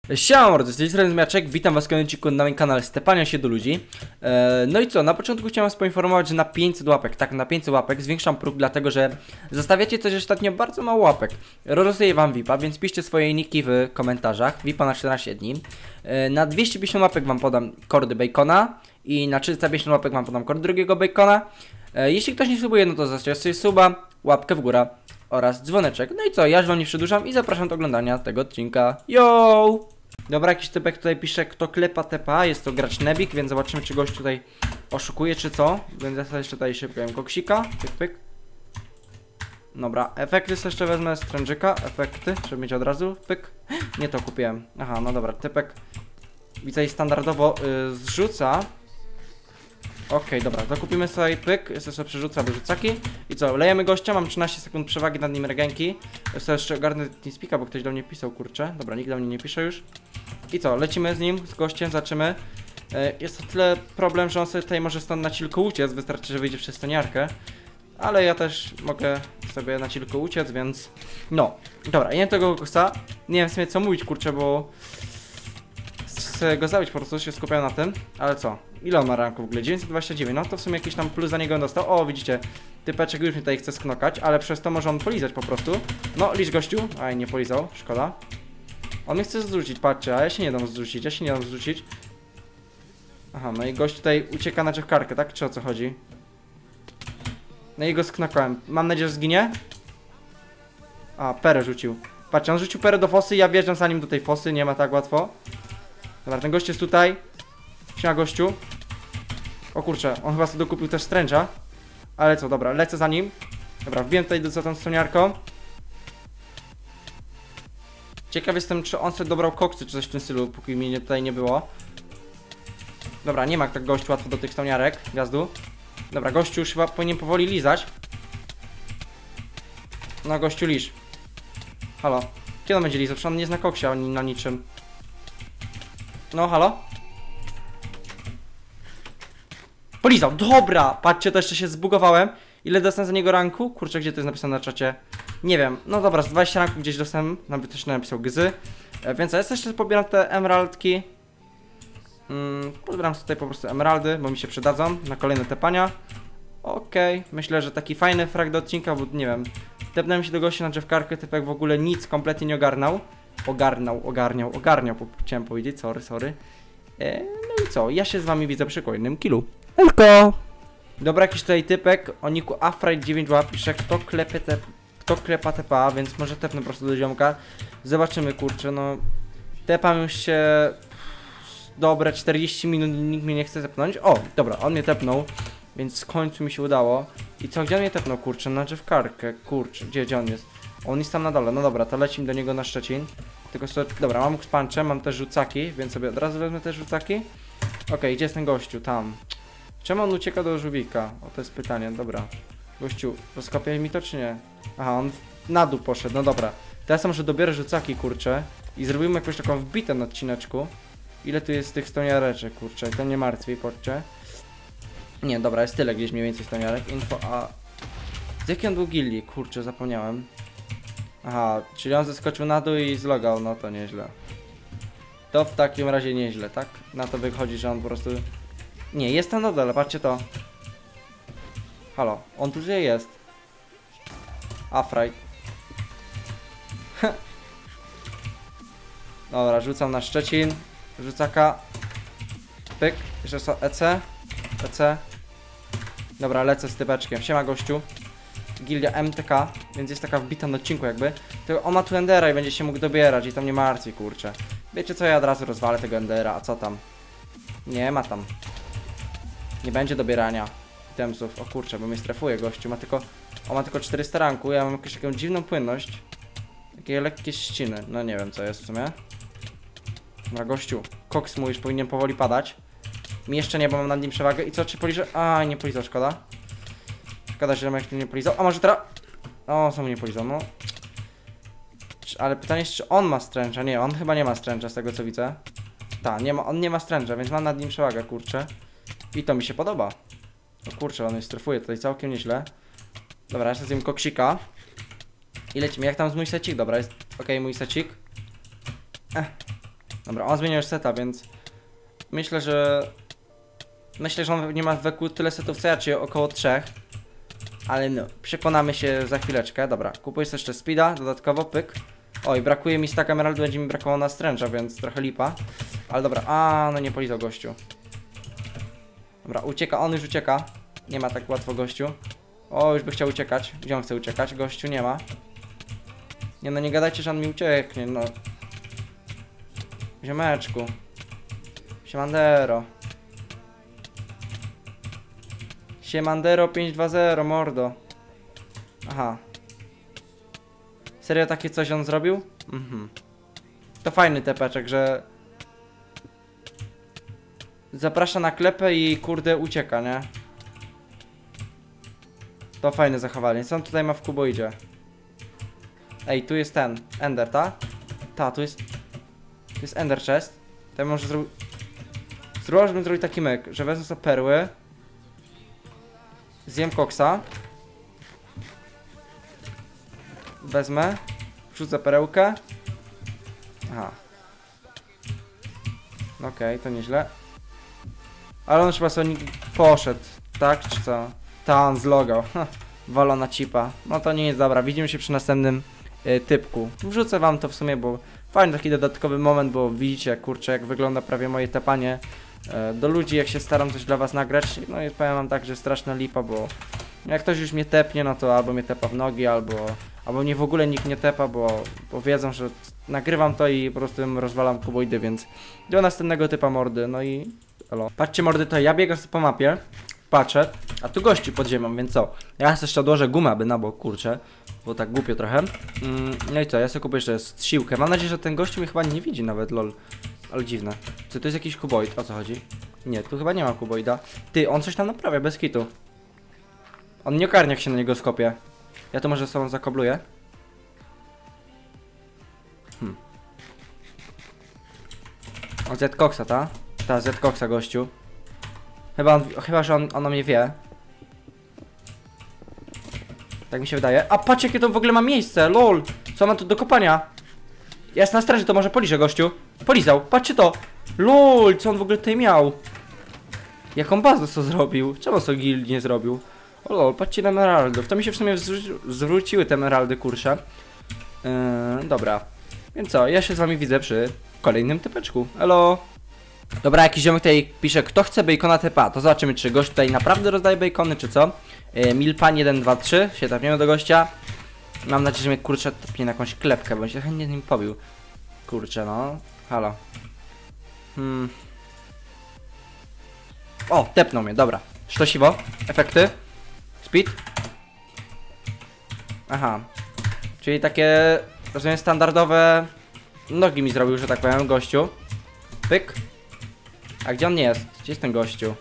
Siema mordy, z tej strony Zmiaczek, witam was w kolejnym odcinku na moim kanale Stepania się do ludzi. No i co, na początku chciałem was poinformować, że na 500 łapek, tak, na 500 łapek zwiększam próg, dlatego że zostawiacie coś ostatnio bardzo mało łapek. Rozdaję wam VIPa, więc piszcie swoje niki w komentarzach, VIPa na 14 dni. Na 250 łapek wam podam kordy bacona i na 350 łapek wam podam kord drugiego bacona. Jeśli ktoś nie subuje, no to zostawcie sobie suba, łapkę w górę oraz dzwoneczek. No i co, ja już wam nie przedłużam i zapraszam do oglądania tego odcinka. Yo! Dobra, jakiś typek tutaj pisze, kto klepa tepa, jest to gracz Nebik, więc zobaczymy, czy gość tutaj oszukuje, czy co. Więc ja sobie jeszcze tutaj szybko jem koksika, pyk, pyk. Dobra, efekty sobie jeszcze wezmę, strężyka, efekty, żeby mieć od razu, pyk. Nie to kupiłem, aha, no dobra, typek widzę standardowo zrzuca. Okej, dobra, to kupimy sobie pyk, jeszcze sobie przerzuca wyrzucaki. I co, lejemy gościa, mam 13 sekund przewagi nad nim regenki. Ja sobie jeszcze ogarnę TeamSpeaka, bo ktoś do mnie pisał, kurczę. Dobra, nikt do mnie nie pisze już. I co, lecimy z nim, z gościem, zaczymy. Jest to tyle problem, że on sobie tutaj może stąd na cilku uciec, wystarczy, że wyjdzie przez stoniarkę. Ale ja też mogę sobie na cilku uciec, więc... No, dobra, ja nie tego kosa. Nie wiem w sumie co mówić, kurczę, bo... Chcę go zabić, po prostu się skupiam na tym. Ale co? Ile on ma ranku w ogóle? 929, no to w sumie jakiś tam plus za niego dostał. O, widzicie, typeczek już mnie tutaj chce sknokać, ale przez to może on polizać po prostu. No, licz gościu. Aj, nie polizał, szkoda. On mnie chce zrzucić, patrzcie, a ja się nie dam zrzucić, Aha, no i gość tutaj ucieka na drzewkarkę, tak? Czy o co chodzi? No i go sknokałem. Mam nadzieję, że zginie. A, perę rzucił. Patrzcie, on rzucił perę do fosy, ja wjeżdżam za nim do tej fosy, nie ma tak łatwo. Dobra, ten gość jest tutaj. Siema gościu. O kurczę, on chyba sobie dokupił też stręcza. Ale co, dobra, lecę za nim. Dobra, wbiłem tutaj za tą stoniarką. Ciekaw jestem, czy on sobie dobrał koksy, czy coś w tym stylu, póki mnie tutaj nie było. Dobra, nie ma tak gościu łatwo do tych stoniarek, gwiazdu. Dobra, gościu już chyba powinien powoli lizać. No, gościu liż. Halo. Kiedy on będzie lizał? Przecież on nie zna koksia ani na niczym. No, halo? Polizał, dobra! Patrzcie, to jeszcze się zbugowałem. Ile dostałem za niego ranku? Kurczę, gdzie to jest napisane na czacie? Nie wiem, no dobra, z 20 ranku gdzieś dostałem. Nawet też napisał gzy. Więc ja jeszcze pobieram te emeraldki. Pobieram tutaj po prostu emeraldy, bo mi się przydadzą na kolejne tepania. Okej, myślę, że taki fajny frag do odcinka, bo nie wiem. Tepnąłem się do gościa na drzewkarkę, typek w ogóle nic kompletnie nie ogarnął. Ogarniał, chciałem powiedzieć, sorry. No i co, ja się z wami widzę przy kolejnym killu. Helko! Dobra, jakiś tutaj typek o niku Afraid92 pisze, kto klepa tepa, więc może tepnę po prostu do ziomka. Zobaczymy, kurczę, no. Tepam już się dobre 40 minut, nikt mnie nie chce tepnąć. O, dobra, on mnie tepnął, więc w końcu mi się udało. I co, gdzie on mnie tepnął, kurczę? Na drzewkarkę, kurczę, gdzie on jest? On jest tam na dole, no dobra, to lecimy do niego na Szczecin. Tylko sobie, dobra, mam puncze, mam też rzucaki, więc sobie od razu wezmę też rzucaki. Okej, gdzie jest ten gościu? Tam. Czemu on ucieka do żółwika? O, to jest pytanie, dobra. Gościu, rozkopiaj mi to czy nie? Aha, on na dół poszedł, no dobra. Teraz może dobiorę rzucaki, kurczę. I zrobimy jakąś taką wbitę na odcineczku. Ile tu jest tych stoniareczek, kurczę, to nie martwi, patrzcie. Nie, dobra, jest tyle gdzieś mniej więcej stoniarek. Info, a... Z jakiej on był gildii? Kurczę, zapomniałem. Aha, czyli on zeskoczył na dół i zlogał, no to nieźle. To w takim razie nieźle, tak? Na to wychodzi, że on po prostu... Nie, jest tam na dole, patrzcie to. Halo, on tu gdzie jest? Afraid. Dobra, rzucam na Szczecin. Rzucaka. Pyk, jeszcze są EC. Dobra, lecę z typeczkiem. Siema gościu. Gildia MTK, więc jest taka wbita na odcinku jakby. To on ma tu Endera i będzie się mógł dobierać i tam nie martwi, kurczę. Wiecie co, ja od razu rozwalę tego Endera, a co tam? Nie ma tam. Nie będzie dobierania itemsów. O kurczę, bo mnie strefuje gościu. On ma tylko 400 ranku, ja mam jakąś taką dziwną płynność. Takie lekkie ściny. No nie wiem co jest w sumie. Dobra gościu, koks mu już powinien powoli padać. Mi jeszcze nie, bo mam nad nim przewagę. I co, czy poliżę? A, nie polizał, szkoda. Szkoda, że jak nie polizał. A może teraz? O, znowu nie polizał, no. Ale pytanie jest, czy on ma stręcza? Nie, on chyba nie ma stręcza z tego co widzę. Tak, on nie ma stręcza, więc mam nad nim przewagę, kurczę. I to mi się podoba. O kurczę, on już strefuje tutaj całkiem nieźle. Dobra, jeszcze zjem koksika. I lecimy, jak tam z mój secik? Dobra, jest okej, mój secik. Dobra, on zmienił już seta, więc myślę, że on nie ma w weku tyle setów co ja, czyli około 3. Ale no, przekonamy się za chwileczkę. Dobra, kupuję sobie jeszcze speeda, dodatkowo, pyk. Oj, brakuje mi stack emeraldu, będzie mi brakowało na stręża, więc trochę lipa. Ale dobra, no nie polizał gościu. Dobra, ucieka, on już ucieka. Nie ma tak łatwo gościu. O, już by chciał uciekać. Gdzie on chce uciekać? Gościu nie ma. Nie no, nie gadajcie, że on mi ucieknie, no. Ziomeczku. Siemandero. Siemandero 520, mordo. Aha. Serio takie coś on zrobił? To fajny tepeczek, że zaprasza na klepę i kurde ucieka, nie? To fajne zachowanie. Co on tutaj ma w kuboidzie? Ej, tu jest ten Ender, ta? Ta, tu jest Ender chest. To ja może żebym zrobił taki myk, że wezmę sobie perły. Zjem koksa. Wezmę. Wrzucę perełkę. Aha. Okej, to nieźle. Ale on chyba sobie poszedł, tak? Czy co? Ta, on zlogał. Walona cipa. No to nie jest dobra. Widzimy się przy następnym typku. Wrzucę wam to w sumie, bo fajny taki dodatkowy moment, bo widzicie, kurczę, jak wygląda prawie moje tepanie do ludzi, jak się staram coś dla was nagrać. No i powiem wam tak, że straszna lipa, bo jak ktoś już mnie tepnie, no to albo mnie tepa w nogi, albo mnie w ogóle nikt nie tepa, bo wiedzą, że nagrywam to i po prostu im rozwalam kuboidy, więc do następnego typa mordy, no i elo. Patrzcie mordy, to ja biegam sobie po mapie, patrzę, a tu gości pod ziemią, więc co? Ja jeszcze odłożę gumę, aby na bok, kurczę, bo tak głupio trochę. No i co, ja sobie kupię jeszcze siłkę. Mam nadzieję, że ten gościu mnie chyba nie widzi nawet, lol. Ale dziwne. Czy to jest jakiś kuboid? O co chodzi? Nie, tu chyba nie ma kuboida. Ty, on coś tam naprawia, bez kitu. On nie ogarnia, jak się na niego skopie. Ja to może sobą zakobluję. O, Z-Coxa, ta? Ta, Z-Coxa, gościu. Chyba, że on o mnie wie. Tak mi się wydaje. A patrz, jakie to w ogóle ma miejsce, lol. Co ma tu do kopania? Jest na straży, to może poliżę, gościu. Polizał, patrzcie to. Lol, co on w ogóle tutaj miał? Jaką bazę co zrobił? Czemu co guild nie zrobił? O lol, patrzcie na emeraldów. To mi się w sumie zwróciły te emeraldy, kurczę. Dobra. Więc co, ja się z wami widzę przy kolejnym typeczku. Elo. Dobra, jakiś ziomek tutaj pisze, kto chce bacona TPA. To zobaczymy, czy gość tutaj naprawdę rozdaje bacony, czy co. Milpan 1, 2, 3. Się trafimy do gościa. Mam nadzieję, że mnie, kurczę, topnie na jakąś klepkę, bo się chętnie nim pobił. Kurczę, no. Halo. O, tepnął mnie, dobra. Sztosiwo. Efekty. Speed. Aha. Czyli takie, rozumiem, standardowe nogi mi zrobił, że tak powiem, gościu. Pyk. A gdzie on nie jest? Gdzie jest ten gościu?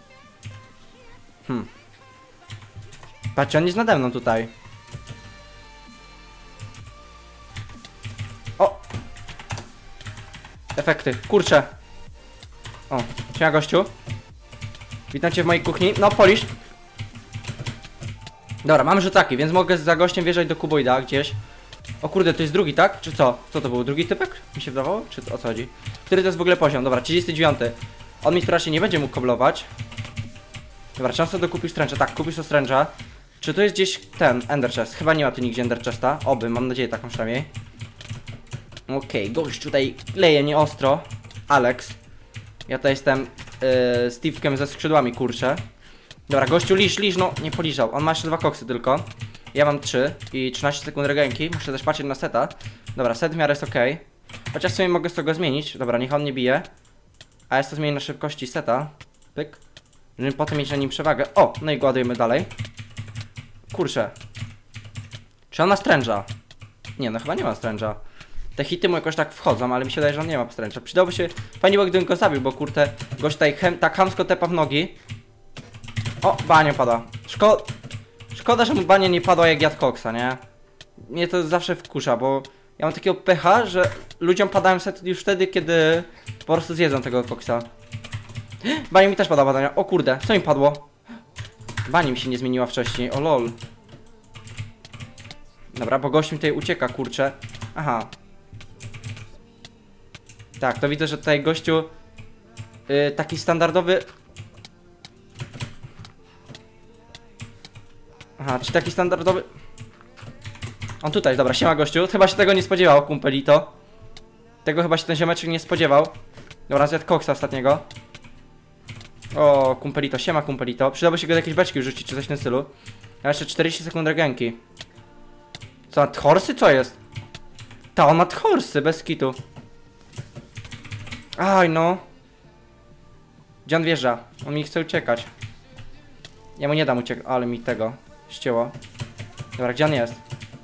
Patrzcie, on jest nade mną tutaj. O! Efekty, kurczę. O, siema gościu. Witam cię w mojej kuchni. No, polisz. Dobra, mamy rzucaki, więc mogę za gościem wjeżdżać do kuboida gdzieś. O kurde, to jest drugi, tak? Czy co? Co to był? Drugi typek? Mi się wydawało? Czy o co chodzi? Który to jest w ogóle poziom? Dobra, 39. On mi raczej nie będzie mógł koblować. Dobra, często dokupił stręcza. Tak, kupił sobie stręcza. Czy tu jest gdzieś ten Ender Chest? Chyba nie ma tu nigdzie Ender Chesta. Oby, mam nadzieję taką przynajmniej. Okej, gość tutaj leje nieostro. Alex. Ja tutaj jestem Steve'kiem ze skrzydłami, kurczę. Dobra, gościu lisz, no nie poliżał. On ma jeszcze 2 koksy tylko. Ja mam 3 i 13 sekund regenki. Muszę też patrzeć na seta. Dobra, set w miarę jest ok. Chociaż w sumie mogę z tego zmienić. Dobra, niech on nie bije. A ja to zmienię na szybkości seta. Pyk. Żeby potem mieć na nim przewagę. O, no i go ładujemy dalej. Kurczę. Czy on ma stręża? Nie, no chyba nie ma stręża. Te hity mu jakoś tak wchodzą, ale mi się wydaje, że on nie ma stręcza. Przydałby się, fajnie było, gdybym go zabił, bo kurde, gość tutaj tak chamsko tepa w nogi. O, bania pada. Szkoda, że mu bania nie padła jak jadł koksa, nie? Mnie to zawsze wkurza, bo ja mam takiego pecha, że ludziom padają sety już wtedy, kiedy po prostu zjedzą tego koksa. Bania mi też pada badania. O kurde, co mi padło? Bania mi się nie zmieniła wcześniej, o lol. Dobra, bo gość mi tutaj ucieka, kurczę. Aha. Tak, to widzę, że tutaj gościu taki standardowy. Aha, czy taki standardowy. On tutaj, dobra, siema gościu. Chyba się tego nie spodziewał, kumpelito. Tego chyba się ten ziomeczek nie spodziewał. Dobra, zjadł koksa ostatniego. O, kumpelito, siema kumpelito. Przydałoby się go do jakiejś beczki rzucić, czy coś w tym stylu. A jeszcze 40 sekund regenki. Co, nadhorsy? Co jest? Ta, on nadhorsy, bez kitu. Aj, no. Gdzie on wjeżdża? On mi chce uciekać. Ja mu nie dam uciekać, ale mi tego ścięło. Dobra, gdzie on jest?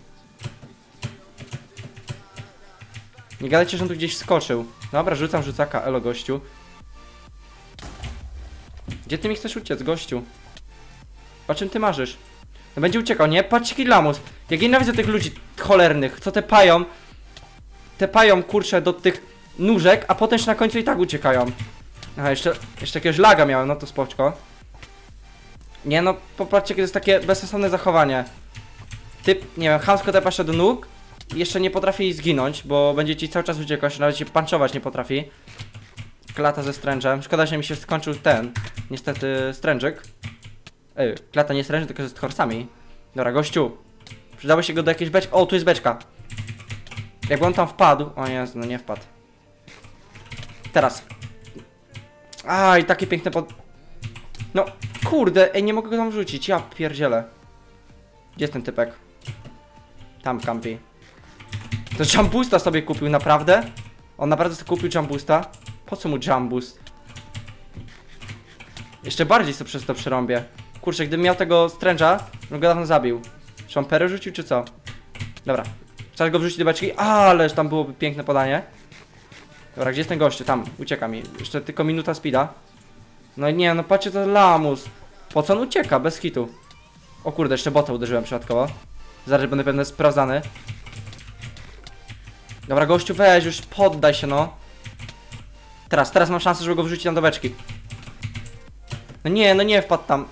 Nie gadajcie, że on tu gdzieś skoczył. Dobra, rzucam rzucaka, elo gościu. Gdzie ty mi chcesz uciec, gościu? O czym ty marzysz? No będzie uciekał, nie? Patrzcie, jaki lamus. Jak nienawidzę tych ludzi cholernych, co tepają, kurczę, do tych nóżek, a potem jeszcze na końcu i tak uciekają. Aha, jeszcze jakiegoś laga miałem, no to spoczko. Nie no, popatrzcie, jakie to jest takie bezsensowne zachowanie. Typ, nie wiem, chamsko tepa się do nóg i jeszcze nie potrafi zginąć, bo będzie ci cały czas uciekać, nawet się punchować nie potrafi. Klata ze strężem. Szkoda, że mi się skończył ten, niestety, strężyk. Ej, klata nie stręży, tylko z horsami. Dobra, gościu. Przydało się go do jakiejś beczki. O, tu jest beczka. Jakby on tam wpadł. O nie, no nie wpadł. Teraz. Aj, takie piękne No, kurde, ej, nie mogę go tam wrzucić. Ja pierdzielę. Gdzie jest ten typek? Tam kampi. To jump sobie kupił, naprawdę? On naprawdę sobie kupił jump boosta? Po co mu jump boost? Jeszcze bardziej sobie przez to przerąbię. Kurczę, gdybym miał tego stręża, bym go dawno zabił. Czy on perę rzucił, czy co? Dobra. Trzeba go wrzucić do beczki. Ależ tam byłoby piękne podanie. Dobra, gdzie jest ten gościu? Tam, ucieka mi. Jeszcze tylko minuta speeda. No nie, no patrzcie, to lamus. Po co on ucieka? Bez hitu. O kurde, jeszcze bota uderzyłem przypadkowo. Zaraz będę pewnie sprawdzany. Dobra, gościu, weź już, poddaj się, no. Teraz mam szansę, żeby go wrzucić tam do beczki. No nie wpadł tam.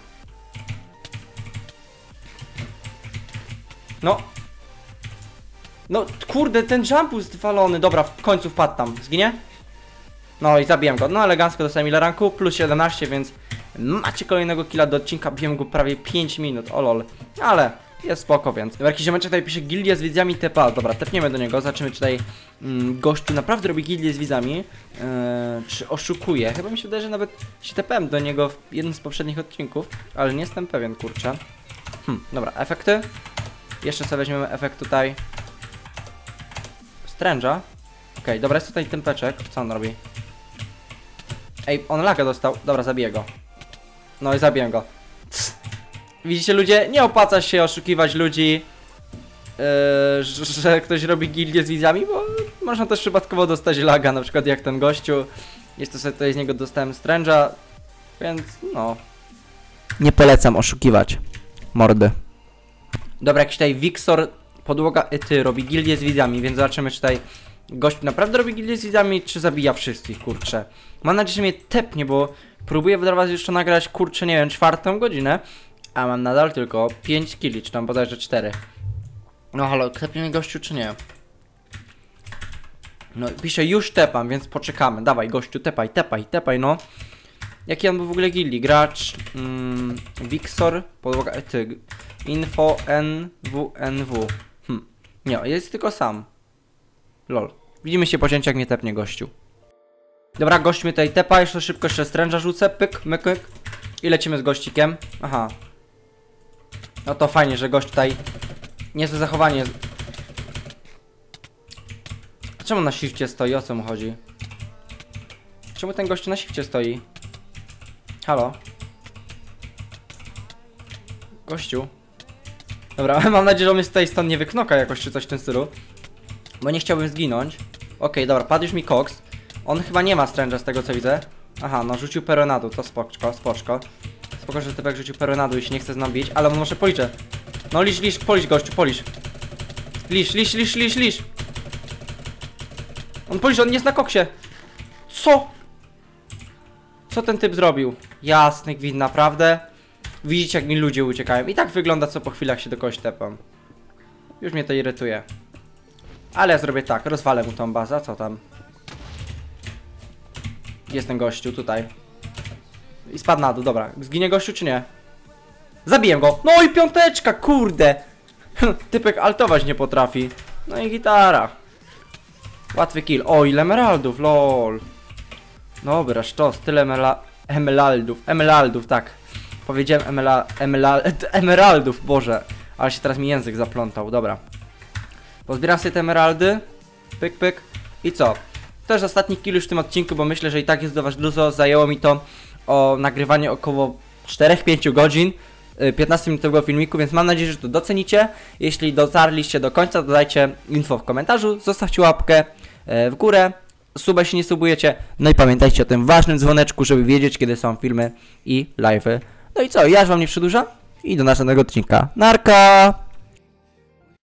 No, kurde, ten jump jest walony. Dobra, w końcu wpadł tam. Zginie? No i zabiłem go. No, elegancko dostałem ile ranku? Plus 17, więc macie kolejnego killa do odcinka. Biłem go prawie 5 minut, o lol. Ale jest spoko, więc. Dobra, jakiś ziomeczek tutaj pisze gildia z widzami TPA. Dobra, tepniemy do niego. Zobaczymy, czy tutaj gościu naprawdę robi gildię z widzami. Czy oszukuje? Chyba mi się wydaje, że nawet się tepłem do niego w jednym z poprzednich odcinków. Ale nie jestem pewien, kurczę. Dobra, efekty. Jeszcze sobie weźmiemy efekt tutaj stręża. Okej, dobra, jest tutaj tempeczek. Co on robi? Ej, on laga dostał. Dobra, zabiję go. No i zabiję go. Widzicie, ludzie? Nie opłaca się oszukiwać ludzi, że ktoś robi gildię z widzami, bo można też przypadkowo dostać laga, na przykład jak ten gościu. Jeszcze sobie tutaj z niego dostałem stręża, więc no. Nie polecam oszukiwać. Mordy. Dobra, jakiś tutaj Wixor, podłoga Ety robi gildię z widzami, więc zobaczymy, czy tutaj gość naprawdę robi gildię z widzami, czy zabija wszystkich, kurczę. Mam nadzieję, że mnie tepnie, bo próbuję dla was jeszcze nagrać, kurczę, nie wiem, 4. godzinę, a mam nadal tylko 5 killi, czy tam bodajże 4. No halo, tepnie mnie gościu, czy nie? No pisze, już tepam, więc poczekamy. Dawaj gościu, tepaj, no. Jaki on był w ogóle gildii? Gracz, Wixor, podłoga Ety, info, NWNW. Nie, jest tylko sam. Lol. Widzimy się po cięciu, jak mnie tepnie gościu. Dobra, gość mnie tutaj tepa, jeszcze szybko jeszcze stręża rzucę, pyk, myk. I lecimy z gościkiem. Aha. No to fajnie, że gość tutaj niezłe zachowanie. Czemu na shifcie stoi? O co mu chodzi? Czemu ten gościu na shifcie stoi? Halo? Gościu? Dobra, mam nadzieję, że on mnie tutaj stąd nie wyknoka jakoś, czy coś w tym stylu. Bo nie chciałbym zginąć. Okej, dobra, padł już mi koks. On chyba nie ma stręża z tego co widzę. Aha, no rzucił peronadu, to spoczko. Spoko, że typek rzucił peronadu i się nie chce z nami bić, ale on może policzę. No lisz, polisz gościu, polisz. Lisz. On polisz, on jest na koksie. Co? Co ten typ zrobił? Jasny gwint, naprawdę. Widzicie, jak mi ludzie uciekają. I tak wygląda, co po chwilach się do kogoś tepam. Już mnie to irytuje. Ale ja zrobię tak, rozwalę mu tą bazę, co tam? taki jest ten gościu tutaj. I spadł na dół, dobra. Zginie gościu czy nie? Zabiję go. No i piąteczka, kurde. Typek altować nie potrafi. No i gitara. Łatwy kill. O, ile emeraldów, lol. Dobra, sztos, tyle emeraldów, tak. Powiedziałem emeraldów, Boże. Ale się teraz mi język zaplątał, dobra. Pozbieram sobie te emeraldy. Pyk, pyk. I co? To jest ostatni kill już w tym odcinku, bo myślę, że i tak jest do was dużo. Zajęło mi to nagrywanie około 4-5 godzin. 15-minutowego filmiku, więc mam nadzieję, że to docenicie. Jeśli dotarliście do końca, to dajcie info w komentarzu, zostawcie łapkę w górę, suba jeśli nie subujecie, no i pamiętajcie o tym ważnym dzwoneczku, żeby wiedzieć, kiedy są filmy i live'y. No i co, ja już wam nie przedłużam i do następnego odcinka. Narka!